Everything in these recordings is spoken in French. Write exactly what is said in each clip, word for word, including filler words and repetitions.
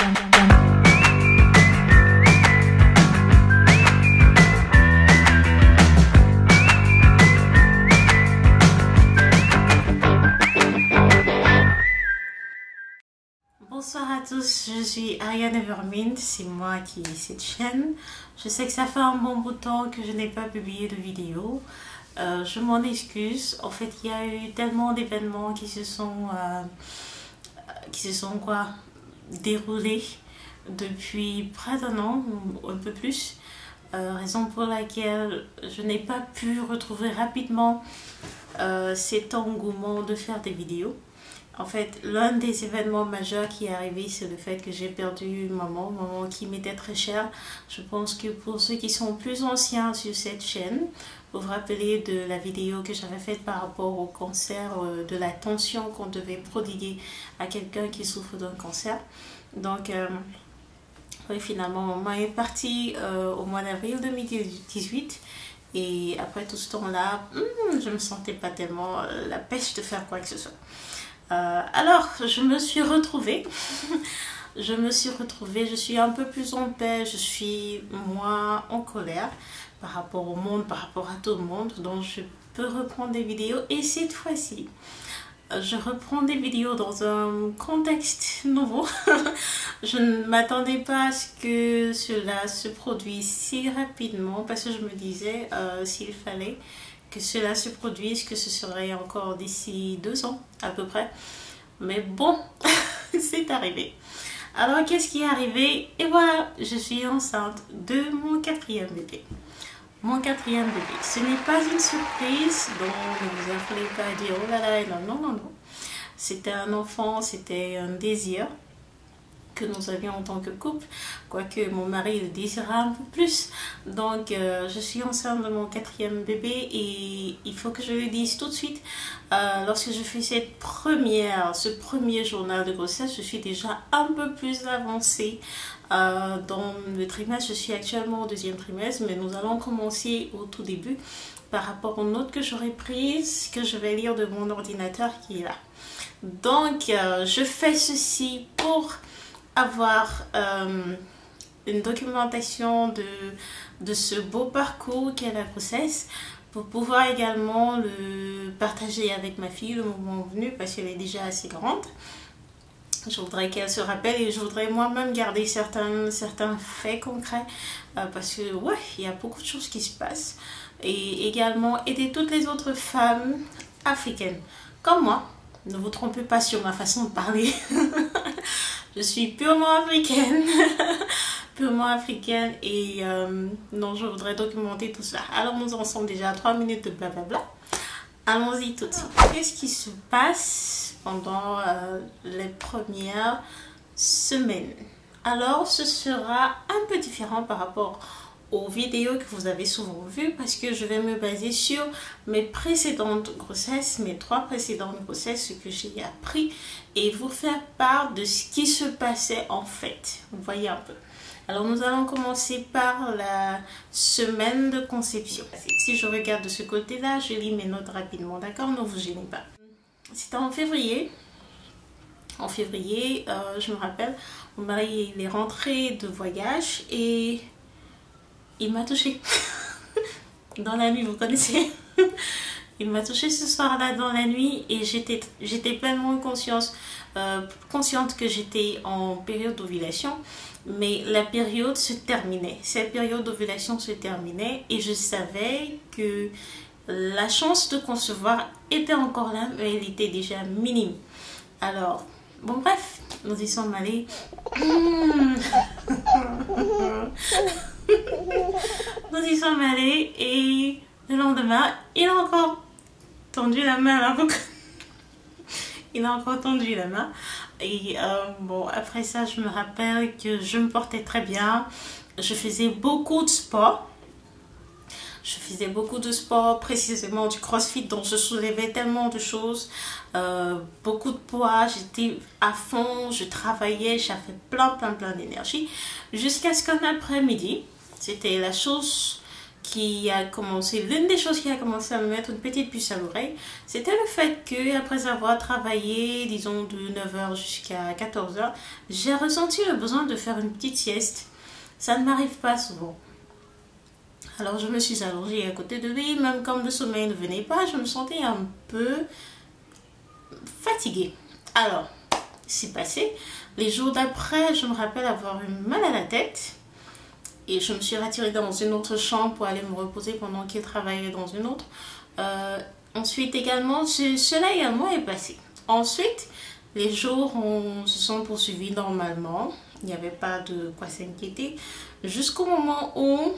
Bonsoir à tous, je suis Ariane Evermint, c'est moi qui ai cette chaîne. Je sais que ça fait un bon bout de temps que je n'ai pas publié de vidéo. Euh, je m'en excuse. En fait, il y a eu tellement d'événements qui se sont, euh, qui se sont quoi, déroulés depuis près d'un an ou un peu plus. Euh, raison pour laquelle je n'ai pas pu retrouver rapidement euh, cet engouement de faire des vidéos. En fait, l'un des événements majeurs qui est arrivé, c'est le fait que j'ai perdu maman, maman qui m'était très chère. Je pense que pour ceux qui sont plus anciens sur cette chaîne, vous vous rappelez de la vidéo que j'avais faite par rapport au cancer, euh, de l'attention qu'on devait prodiguer à quelqu'un qui souffre d'un cancer. Donc, euh, oui, finalement, maman est partie euh, au mois d'avril deux mille dix-huit. Et après tout ce temps-là, hmm, je ne me sentais pas tellement euh, la pêche de faire quoi que ce soit. Euh, alors, je me suis retrouvée, je me suis retrouvée, je suis un peu plus en paix, je suis moins en colère par rapport au monde, par rapport à tout le monde, donc je peux reprendre des vidéos. Et cette fois-ci, je reprends des vidéos dans un contexte nouveau. Je ne m'attendais pas à ce que cela se produise si rapidement, parce que je me disais, euh, s'il fallait que cela se produise, que ce serait encore d'ici deux ans à peu près. Mais bon, c'est arrivé. Alors, qu'est-ce qui est arrivé? Et voilà, je suis enceinte de mon quatrième bébé. Mon quatrième bébé. Ce n'est pas une surprise, donc ne vous affolez pas à dire oh là là, non, non, non, non. C'était un enfant, c'était un désir que nous avions en tant que couple, quoique mon mari le désira un peu plus. Donc euh, je suis enceinte de mon quatrième bébé et il faut que je le dise tout de suite, euh, lorsque je fais cette première, ce premier journal de grossesse, je suis déjà un peu plus avancée euh, dans le trimestre. Je suis actuellement au deuxième trimestre, mais nous allons commencer au tout début par rapport aux notes que j'aurai prises, que je vais lire de mon ordinateur qui est là. Donc euh, je fais ceci pour avoir euh, une documentation de, de ce beau parcours qu'est la grossesse, pour pouvoir également le partager avec ma fille le moment venu, parce qu'elle est déjà assez grande. Je voudrais qu'elle se rappelle et je voudrais moi-même garder certains, certains faits concrets, euh, parce que ouais, il y a beaucoup de choses qui se passent. Et également aider toutes les autres femmes africaines comme moi. Ne vous trompez pas sur ma façon de parler. Je suis purement africaine, purement africaine et euh, non, je voudrais documenter tout ça. Alors nous en sommes déjà à trois minutes de blablabla. Allons-y tout de suite. Qu'est-ce qui se passe pendant euh, les premières semaines? Alors ce sera un peu différent par rapport aux vidéos que vous avez souvent vues, parce que je vais me baser sur mes précédentes grossesses, mes trois précédentes grossesses, ce que j'ai appris, et vous faire part de ce qui se passait en fait. Vous voyez un peu. Alors nous allons commencer par la semaine de conception. Si je regarde de ce côté-là, je lis mes notes rapidement, d'accord? Ne vous gênez pas. C'était en février. En février, euh, je me rappelle, mon mari il est rentré de voyage et il m'a touchée dans la nuit, vous connaissez. Il m'a touchée ce soir-là dans la nuit et j'étais j'étais pleinement consciente, euh, consciente que j'étais en période d'ovulation, mais la période se terminait. Cette période d'ovulation se terminait et je savais que la chance de concevoir était encore là, mais elle était déjà minime. Alors, bon bref, nous y sommes allés. Mmh. Nous y sommes allés et le lendemain, il a encore tendu la main là. Il a encore tendu la main. Et euh, bon, après ça, je me rappelle que je me portais très bien. Je faisais beaucoup de sport. Je faisais beaucoup de sport, précisément du crossfit, donc je soulevais tellement de choses, euh, beaucoup de poids, j'étais à fond, je travaillais, j'avais plein plein plein d'énergie, jusqu'à ce qu'un après-midi, c'était la chose qui a commencé, l'une des choses qui a commencé à me mettre une petite puce à l'oreille, c'était le fait que après avoir travaillé, disons de neuf heures jusqu'à quatorze heures, j'ai ressenti le besoin de faire une petite sieste. Ça ne m'arrive pas souvent. Alors je me suis allongée à côté de lui, même comme le sommeil ne venait pas, je me sentais un peu fatiguée. Alors, c'est passé. Les jours d'après, je me rappelle avoir eu mal à la tête. Et je me suis retirée dans une autre chambre pour aller me reposer pendant qu'il travaillait dans une autre. Euh, ensuite également, ce, cela également est passé. Ensuite, les jours on, se sont poursuivis normalement. Il n'y avait pas de quoi s'inquiéter. Jusqu'au moment où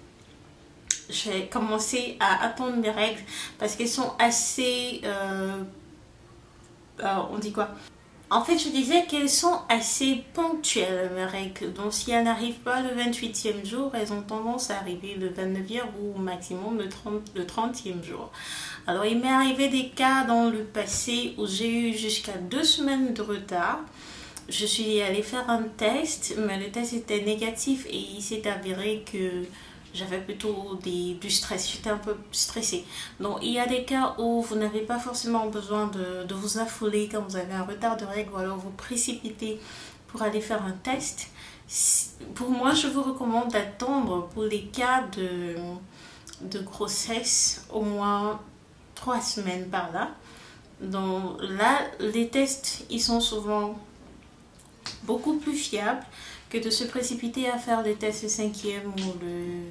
j'ai commencé à attendre mes règles. Parce qu'elles sont assez... Euh, euh, on dit quoi ? En fait, je disais qu'elles sont assez ponctuelles, mes règles. Donc, si elles n'arrivent pas le vingt-huitième jour, elles ont tendance à arriver le vingt-neuvième ou au maximum le, trente, le trentième jour. Alors, il m'est arrivé des cas dans le passé où j'ai eu jusqu'à deux semaines de retard. Je suis allée faire un test, mais le test était négatif et il s'est avéré que j'avais plutôt des, du stress, j'étais un peu stressée. Donc il y a des cas où vous n'avez pas forcément besoin de, de vous affoler quand vous avez un retard de règles ou alors vous précipitez pour aller faire un test. Pour moi, je vous recommande d'attendre pour les cas de, de grossesse au moins trois semaines par là. Donc là, les tests, ils sont souvent beaucoup plus fiables que de se précipiter à faire des tests le cinquième ou le,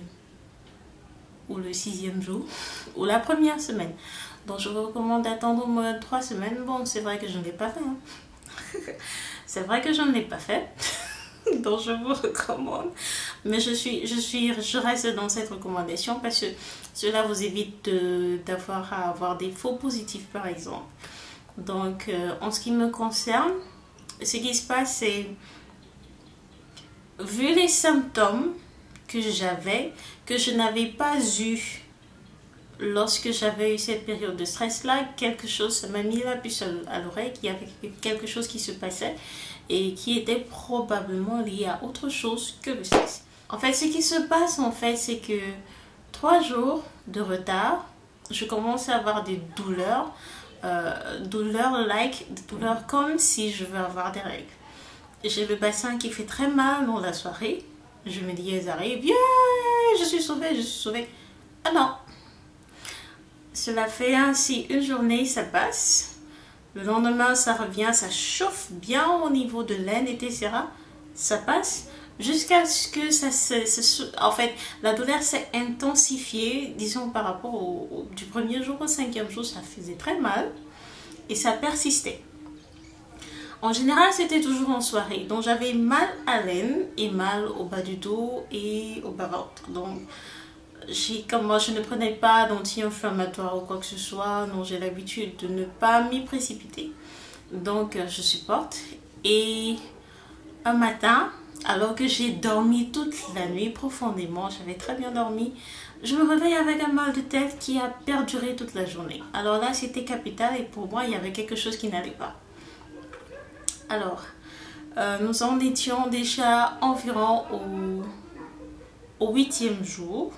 ou le sixième jour, ou la première semaine. Donc je vous recommande d'attendre au moins trois semaines. Bon, c'est vrai que je ne l'ai pas fait. Hein. C'est vrai que je ne l'ai pas fait. Donc je vous recommande. Mais je, suis, je, suis, je reste dans cette recommandation parce que cela vous évite d'avoir à avoir des faux positifs par exemple. Donc euh, en ce qui me concerne, ce qui se passe c'est... Vu les symptômes que j'avais, que je n'avais pas eu lorsque j'avais eu cette période de stress-là, quelque chose, ça m'a mis la puce à l'oreille, qu'il y avait quelque chose qui se passait et qui était probablement lié à autre chose que le stress. En fait, ce qui se passe, en fait, c'est que trois jours de retard, je commence à avoir des douleurs, euh, douleurs like, des douleurs comme si je veux avoir des règles. J'ai le bassin qui fait très mal dans la soirée. Je me dis, elles arrivent. Yeah, je suis sauvée, je suis sauvée. Ah non. Cela fait ainsi une journée, ça passe. Le lendemain, ça revient, ça chauffe bien au niveau de l'aine, et cetera. Ça passe jusqu'à ce que ça se... se en fait, la douleur s'est intensifiée, disons, par rapport au, au, du premier jour au cinquième jour, ça faisait très mal. Et ça persistait. En général, c'était toujours en soirée. Donc, j'avais mal à l'aine et mal au bas du dos et au bas-ventre. Donc, comme moi, je ne prenais pas d'anti-inflammatoire ou quoi que ce soit. Donc, j'ai l'habitude de ne pas m'y précipiter. Donc, je supporte. Et un matin, alors que j'ai dormi toute la nuit profondément, j'avais très bien dormi, je me réveille avec un mal de tête qui a perduré toute la journée. Alors là, c'était capital et pour moi, il y avait quelque chose qui n'allait pas. Alors, euh, nous en étions déjà environ au, au huitième jour.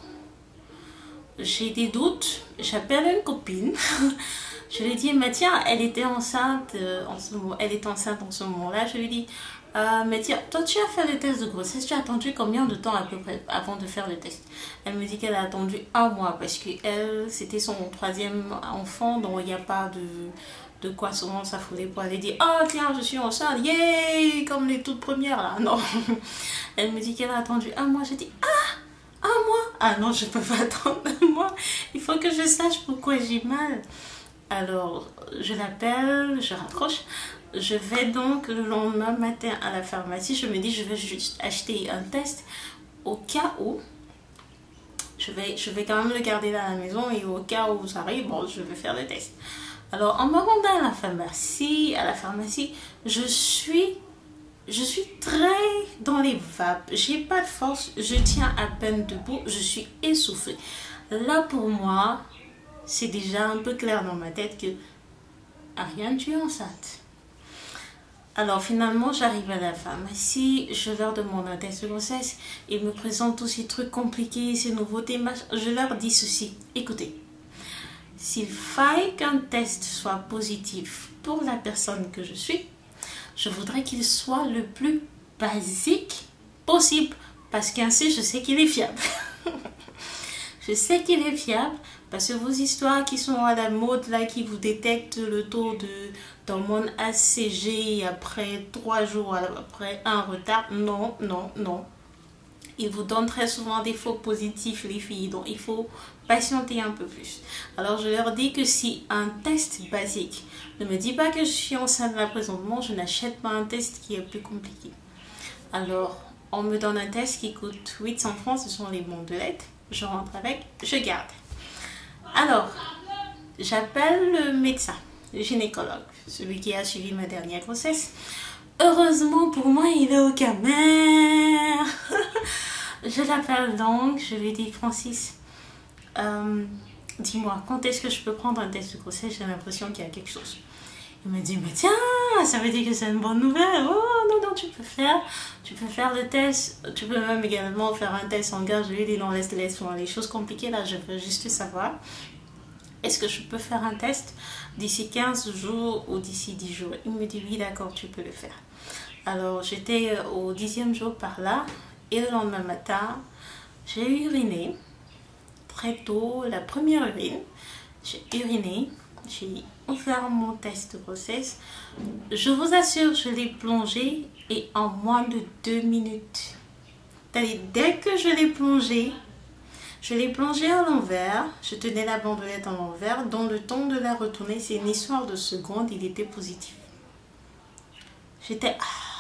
J'ai des doutes. J'appelle une copine. Je lui dis, mais tiens, elle était enceinte euh, en ce moment. Elle est enceinte en ce moment-là. Je lui dis, euh, mais tiens, toi tu as fait le test de grossesse. Tu as attendu combien de temps à peu près avant de faire le test? Elle me dit qu'elle a attendu un mois parce que elle, c'était son troisième enfant, donc il n'y a pas de... de quoi souvent s'affoler pour aller dire oh tiens je suis enceinte, yay, comme les toutes premières là. Non. Elle me dit qu'elle a attendu un mois. Je dis ah, un mois, ah non, je peux pas attendre un mois, il faut que je sache pourquoi j'ai mal. Alors je l'appelle, je raccroche, je vais donc le lendemain matin à la pharmacie. Je me dis je vais juste acheter un test au cas où je vais, je vais quand même le garder dans la maison et au cas où ça arrive, bon, je vais faire le test. Alors, en me rendant à la pharmacie, à la pharmacie, je suis, je suis très dans les vapes. J'ai pas de force, je tiens à peine debout, je suis essoufflée. Là, pour moi, c'est déjà un peu clair dans ma tête que Ariane, tu es enceinte. Alors finalement, j'arrive à la pharmacie, je leur demande un test de grossesse, ils me présentent tous ces trucs compliqués, ces nouveautés, je leur dis ceci. Écoutez, s'il faille qu'un test soit positif pour la personne que je suis, je voudrais qu'il soit le plus basique possible, parce qu'ainsi je sais qu'il est fiable. Je sais qu'il est fiable parce que vos histoires qui sont à la mode là, qui vous détectent le taux de d'hormones A C G après trois jours, après un retard, non, non, non. Ils vous donnent très souvent des faux positifs, les filles, donc il faut patienter un peu plus. Alors je leur dis que si un test basique ne me dit pas que je suis enceinte là présentement, je n'achète pas un test qui est plus compliqué. Alors on me donne un test qui coûte huit cents francs, ce sont les bons de lettres. Je rentre avec, je garde. Alors, j'appelle le médecin, le gynécologue, celui qui a suivi ma dernière grossesse. Heureusement pour moi, il est au Camer. Je l'appelle donc, je lui dis, Francis, euh, dis-moi, quand est-ce que je peux prendre un test de grossesse? J'ai l'impression qu'il y a quelque chose. Il me dit, mais tiens, ça veut dire que c'est une bonne nouvelle. Oh non, non, tu peux faire, tu peux faire le test. Tu peux même également faire un test en gage. Je lui dis, non, laisse, laisse, les choses compliquées là, je veux juste savoir. Est-ce que je peux faire un test d'ici quinze jours ou d'ici dix jours? Il me dit, oui, d'accord, tu peux le faire. Alors, j'étais au dixième jour par là. Et le lendemain matin, j'ai uriné. Très tôt, la première urine. J'ai uriné. J'ai ouvert mon test de grossesse. Je vous assure, je l'ai plongé et en moins de deux minutes. Dès que je l'ai plongé, je l'ai plongé à l'envers. Je tenais la bandelette à l'envers. Dans le temps de la retourner, c'est une histoire de secondes, il était positif. J'étais...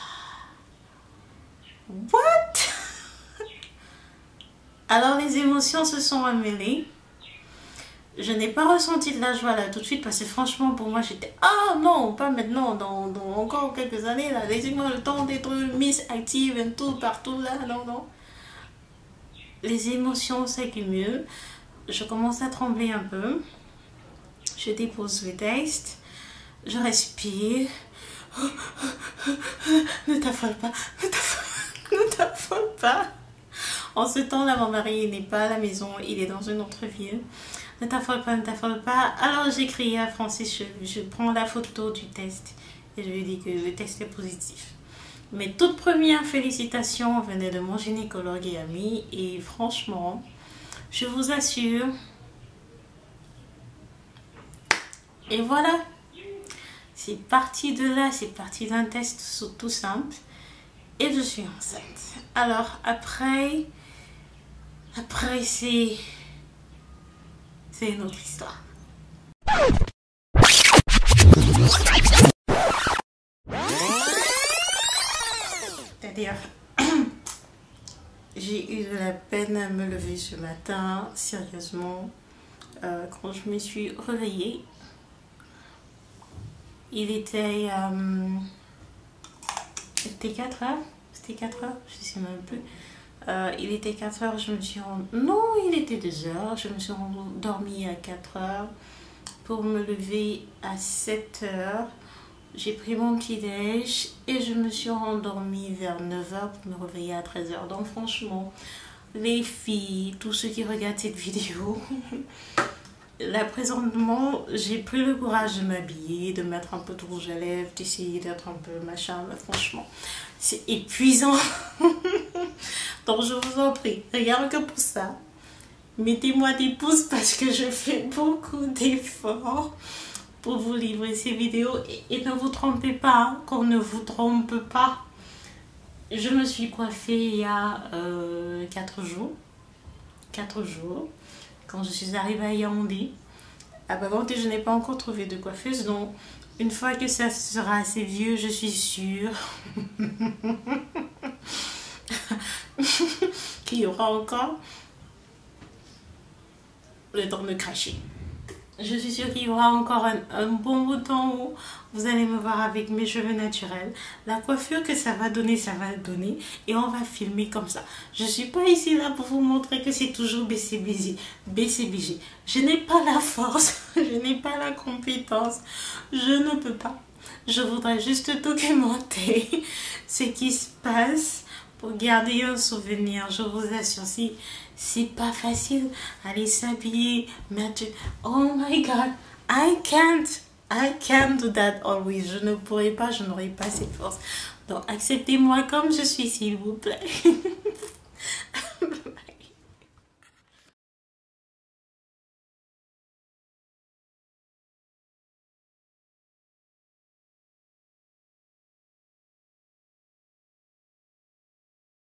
What? Alors les émotions se sont mêlées. Je n'ai pas ressenti de la joie là tout de suite parce que franchement pour moi j'étais ah non, pas maintenant, dans, dans encore quelques années là, laissez-moi le temps d'être Miss Active et tout partout là, non non. Les émotions s'accumulent, je commence à trembler un peu, je dépose le test, je respire, ne t'affole pas, ne t'affole, ne t'affole pas. En ce temps-là, mon mari n'est pas à la maison, il est dans une autre ville. Ne t'affole pas, ne t'affole pas. Alors j'ai crié à Francis, je, je prends la photo du test et je lui dis que le test est positif. Mes toutes premières félicitations venaient de mon gynécologue et ami et franchement, je vous assure. Et voilà, c'est parti de là, c'est parti d'un test tout simple et je suis enceinte. Alors après, après c'est... c'est une autre histoire. C'est-à-dire, j'ai eu de la peine à me lever ce matin, sérieusement. Euh, quand je me suis réveillée, il était, euh, c'était quatre heures, c'était quatre heures, je ne sais même plus. Euh, il était quatre heures, je me suis rendue... Non, il était deux heures. Je me suis endormie à quatre heures pour me lever à sept heures. J'ai pris mon petit déj et je me suis rendormie vers neuf heures pour me réveiller à treize heures. Donc franchement, les filles, tous ceux qui regardent cette vidéo, là présentement, j'ai pris le courage de m'habiller, de mettre un peu de rouge à lèvres, d'essayer d'être un peu machin. Mais franchement, c'est épuisant. Donc je vous en prie, rien que pour ça, mettez-moi des pouces parce que je fais beaucoup d'efforts pour vous livrer ces vidéos. Et, et ne vous trompez pas, hein, qu'on ne vous trompe pas. Je me suis coiffée il y a euh, quatre jours. quatre jours. Quand je suis arrivée à Yaoundé. Ah bah bon, je n'ai pas encore trouvé de coiffeuse. Donc une fois que ça sera assez vieux, je suis sûre qu'il y aura encore le temps de cracher. Je suis sûre qu'il y aura encore un, un bon bout de temps où vous allez me voir avec mes cheveux naturels. La coiffure que ça va donner, ça va donner. Et on va filmer comme ça. Je ne suis pas ici là pour vous montrer que c'est toujours B C B G. B C B G. Je n'ai pas la force. Je n'ai pas la compétence. Je ne peux pas. Je voudrais juste documenter ce qui se passe pour garder un souvenir. Je vous assure, si c'est pas facile, aller s'habiller, mettre... Oh my God, I can't. I can't do that always. Je ne pourrais pas, je n'aurais pas cette force. Donc, acceptez-moi comme je suis, s'il vous plaît.